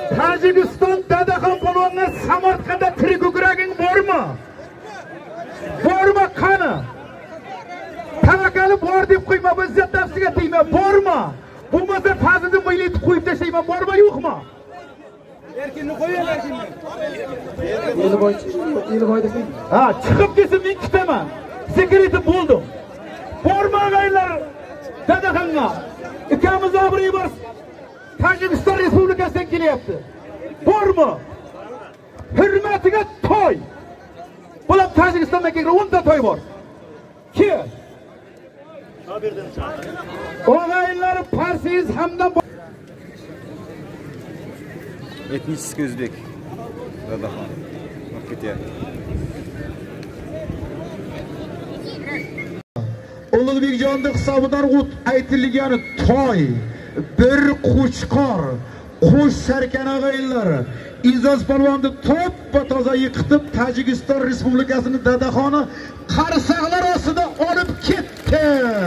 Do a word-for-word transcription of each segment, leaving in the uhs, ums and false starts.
Tojikiston Dadaxon polvonga Samarqandda tirik ko'kraging bormi? Bormi qani? Tavakkali bor deb qo'yma, izzat nafsiga tegma, bormi? Bo'lmasa fazilni mo'ylab qo'yib tashlayman, bormi yo'qmi? Erkinni qo'ying, erkinni. Elboy, elboyda. Ha, chiqib kelsa men kutaman. Sekreti bo'ldim. Bormag'aylar Dadaxonga. Ikamiz obro'y bor. Tojikiston Respublikasidan kelyapti. Bormi? Hurmatiga to'y. Bular Tojikistondan kelgan o'nta to'y bor. Kim? O'g'aylar Parsiz hamda Etnический o'zbek. Dadaxon. Ketyapti. Ulug'bekjonning hisobidan o't aytilgani to'y, bir qo'chqor, qo'sh sarkan o'g'aylar Izzat polvonni to'ppa toza yiqitib Tojikiston Respublikasini Dadaxonni qarsaqlar ostida olib ketdi.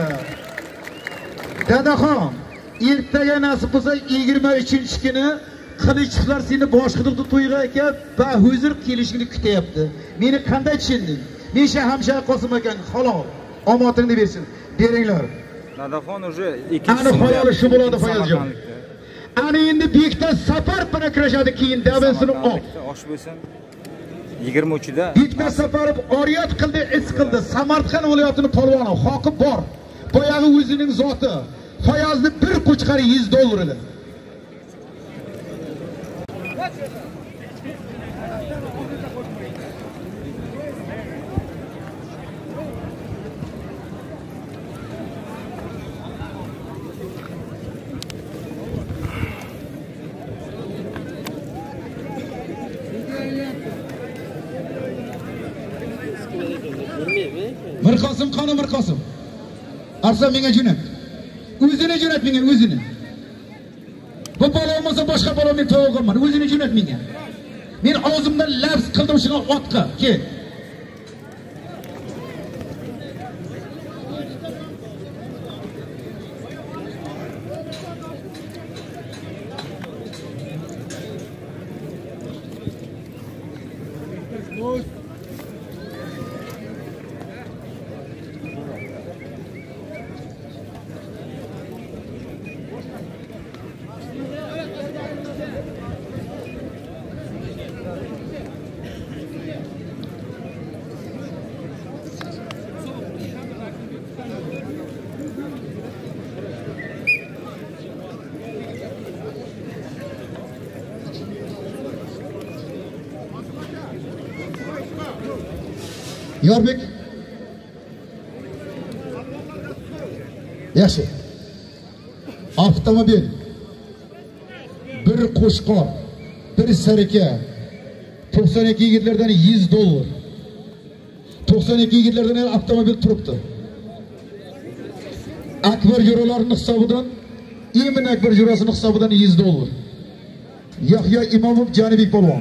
Dadaxon, ertaga nasib bo'lsa yigirma uchinchi kuni qilichlar seni boshqidiqda to'yga aka va huzur kelishingni kutyapti. Meni qanday tushunding? Men Shahamshah Qosim akang halol omotingni bersin. Beringlar. Dadaxon уже ikkinchi ana xoyoli shu bo'ladi Fayozjon. Ana endi Bekta Safar bilan kurashadi, keyin Davinsini ol. Osh bo'lsin. yigirma uchida Bekta Safarov oriyat qildi, is qildi. Samarqand viloyatining polvoni, hoqi bor. Boyag'i o'zining zoti. Fayozni bir qo'chqari yuz dollar edi. Mirqosim qani Mirqosim. Arsa menga jo'nat. O'zini jo'nat menga, o'zini. Bu bola olmasa boshqa bola men to'g'riman. O'zini jo'nat menga. Men og'zimdan lafz qildim shuna otqa. Kel. Yorbek. Yaxshi. Avtomobil. Bir qo'shqor, bir sarika. to'qson ikki yigitlardan yuz dollar. to'qson ikki yigitlardan avtomobil turibdi. Akbar jo'ralarining hisobidan, Emin Akbar jo'rasining hisobidan yuz dollar. Yahyo Imomov Janibek polvon.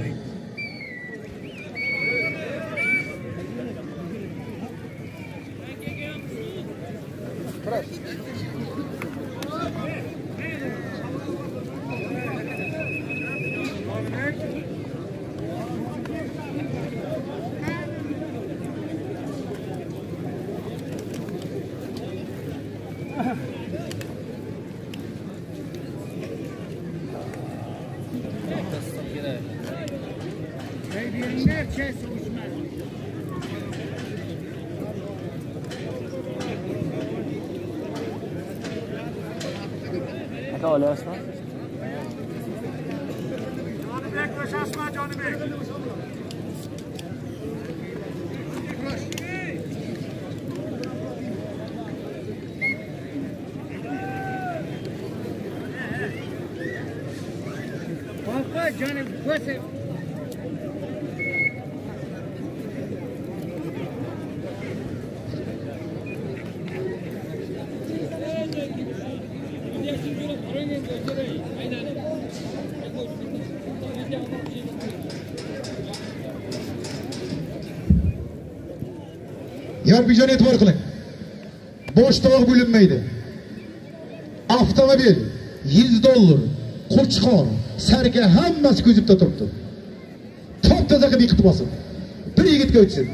Aka olyapsizmi? Jonibek va Shashma Jonibek. Aka Jonibek ko'sa. Yorbekjon e'tibor qiling. Bosh tog' bo'linmaydi. Avtomobil yuz dollar, qo'chqor Sarga hammasi ko'zibda turibdi. Top toza qilib yiqitib olsin. Bir yigitga o'tsin.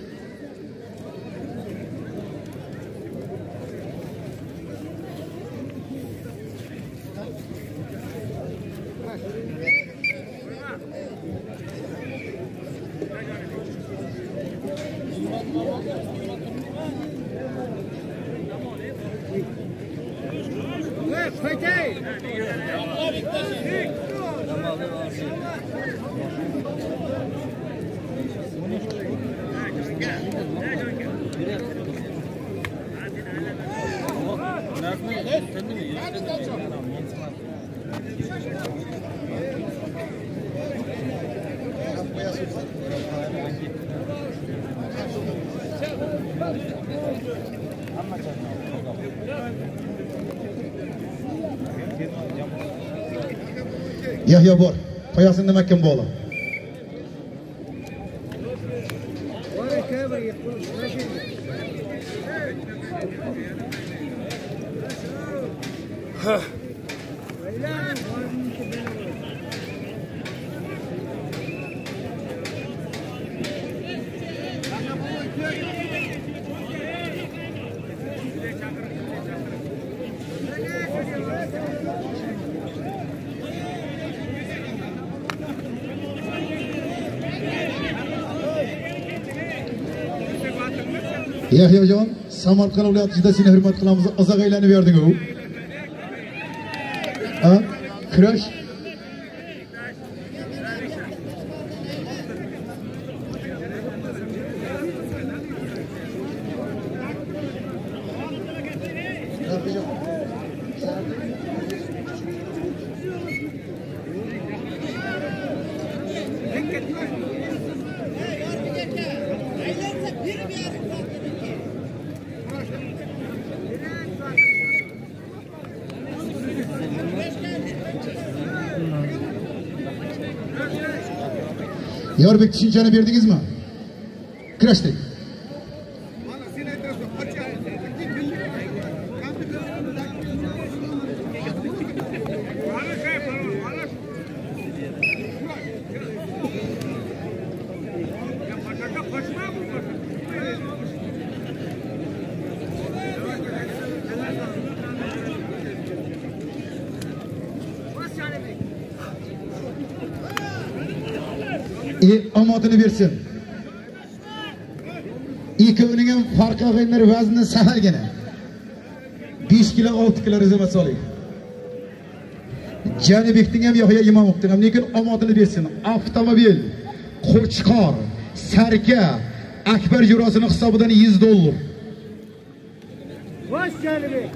Yahya bor. Qo'yasin nima kim bo'la. Yahyajon, Samarqand viloyatida seni hurmat qilamiz. Uzoq aylanib yording u. Ha? Kurash. Yorbek tushunchani berdingizmi? Kurashdik. E, omadını versin. İkisinin hem farkı olayınlar vazni sahar gene. besh kilo olti kilo rezamat solayım. Janibekning ham Yahya Imomovning ham lekin omadini bersin. Avtomobil, Qo'chqor, Sarka, Akbar Jurosining hisobidan yuz dollar. Bosh Janibek.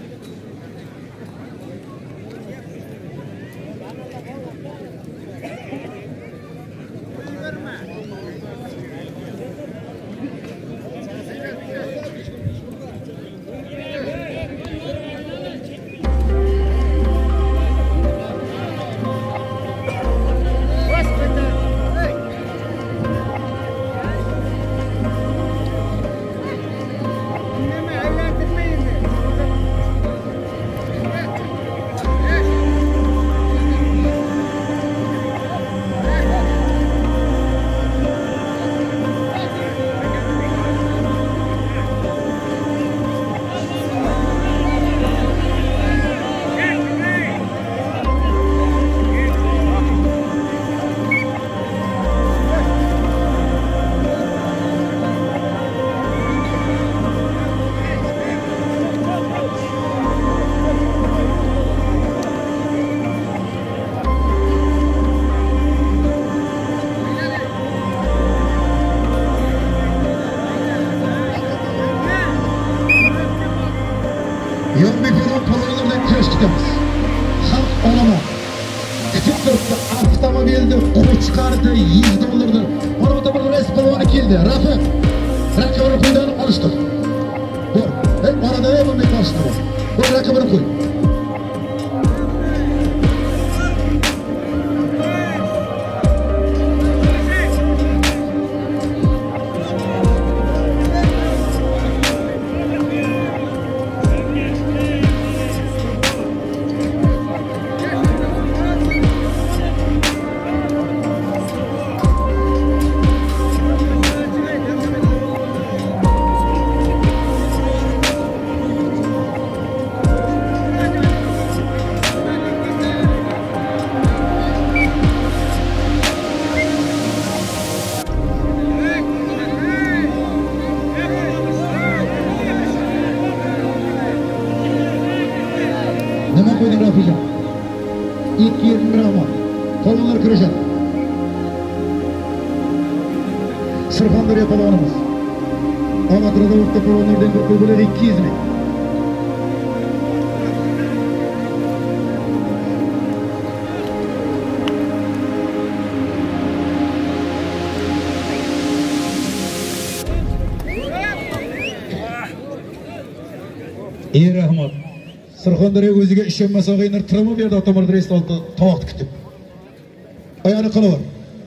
Avtomobilni Qo'chqorda yuz dollarni. Mana bu bir res polvoni keldi. Rafi. Raqibini qo'ydan olishdi. Bor. Ey, orada ham bunday qolishdi. Bu raqibini qo'y. Polvonlar kurashadi. Surxondaryo polvonimiz. Amatrada o'rta polvonlardan bir pul bo'ladi ikki yuz ming. Ey rahmat. Surxondaryo o'ziga ishonmasa o'g'aylar turama bu yerda Otomar restoranida tovoq kutib. Oyog'ini qilaver.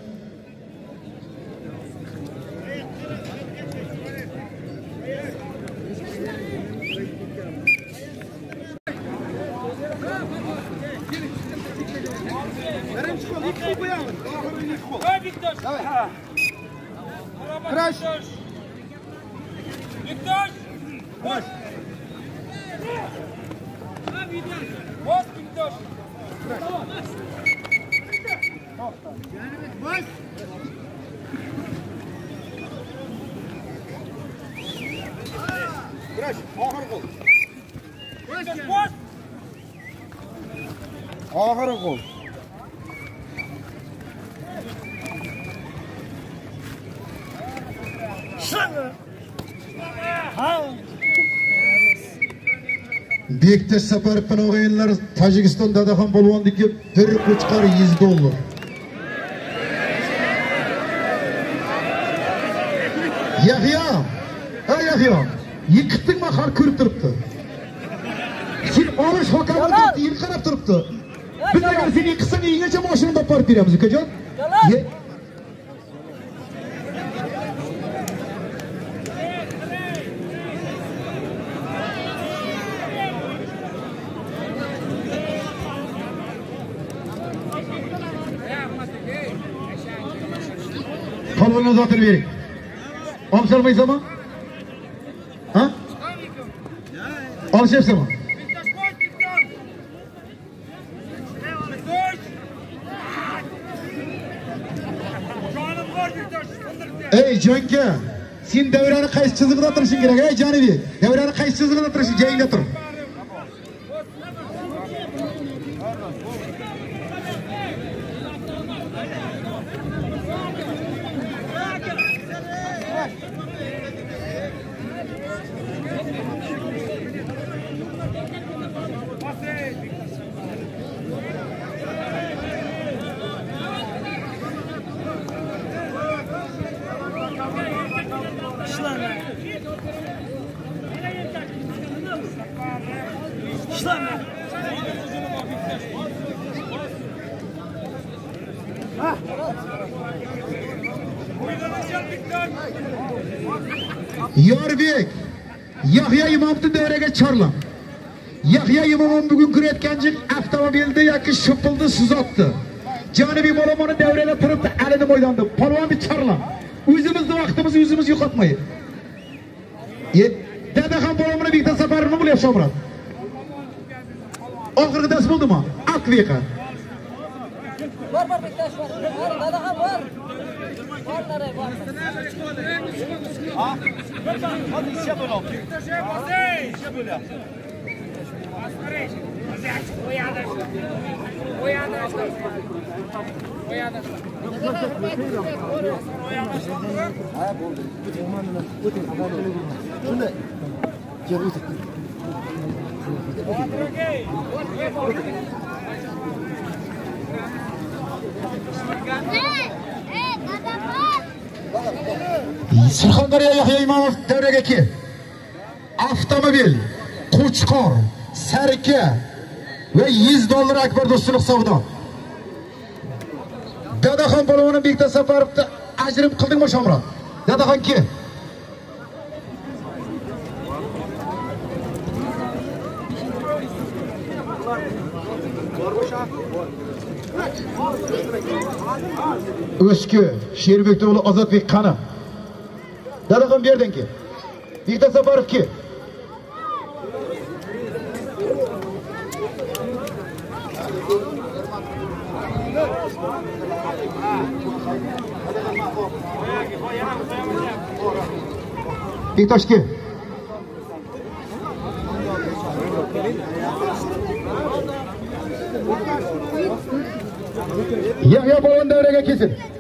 Crash. Victor. Boş. Boş Victor. Boş. Crash. Ahır gol. Boş. Boş. Ahır gol. Bektash Saparov bilan o'g'aylar Tojikiston Dadaxon polvonniki bir qo'chqor yuz dollar. Yahyo, ha Yahyo, yigitning mahal ko'rib turibdi. Sen olish hokamini yil qarab turibdi. Biz agar seni qisang yengacha mashinada olib borib beramiz, ukajon. Polvonga uzatib bering. Olib solmaysanmi? Ha? Olishyapsanmi? Ey jonka, sen davrani qaysi chizig'ida turishing kerak, ey Jonibek. Davrani qaysi chizig'ida turishing, joyingda tur. Yorbek, Yahyo Imovni davraga chorlam. Yahyo Imomov bugun kirayotganjik avtomobilda yoki shupilni suzatdi. Jonibiy Mo'lamoni davraga turibdi, alini maydonda. Polvonni chorlam. O'zimizni vaqtimizni o'zimiz yo'qotmaylik. E, Dadaxon polvonni Bektash Saparovni bo'lyapti Shomrat. Oxirgi dars bo'ldimi? Akviqa. Bor bor Bektash bor. Dadaxon bor. Bor naray bor. Ha? Hadi işe böyle ol. Bektaş'a basay. İşe böyle. Asparış. Oyadır. Oyadır. Oyadır. Ha oldu. Bütün manına, bütün haberleri. Şunu. Gel otur. Surxondaryo Yahyo Imomov davraga kel. Avtomobil, qo'chqor, sarka va yuz dollar Akbar Do'stlik savdo. Dadaxon polvoni Bektash Saparovni ajrim qildingmi Shomron? Dadaxon kel. O'shki, Sherbek o'g'li Ozodbek qani? Dadaxon bu yerdan kel. Bektash Saparov kel. Bektash kel. Yahya Bovan davraga kelsin.